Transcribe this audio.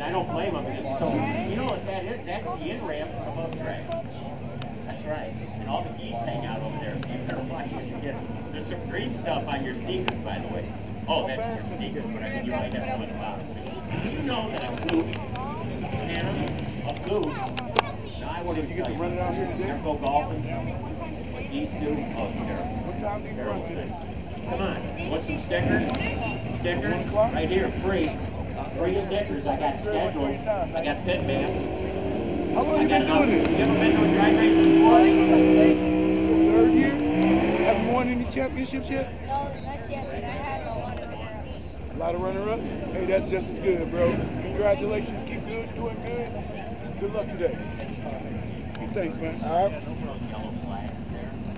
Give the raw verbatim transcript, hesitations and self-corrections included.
And I don't blame them. Because, so, you know what that is? That's the in-ramp above track. That's right. And all the geese hang out over there, so you better watch what you get. There's some green stuff on your sneakers, by the way. Oh, that's your sneakers, but I mean, you might have some at the bottom. Did you know that a goose, Hannah, a goose, now I wouldn't you get to run it out here today? Ever go golfing? What geese do? Oh, terrible. What time do you run today? Come on. Want some stickers? Stickers? Right here, free. Free stickers. I got scheduled. I got pit man. How long have you been doing this? You ever been to a drag race before? Third year? Have you won any championships yet? No, not yet, but I had a lot of runner-ups. A lot of runner-ups? Hey, that's just as good, bro. Congratulations. Keep good, doing good. Good luck today. Thanks, man. All right.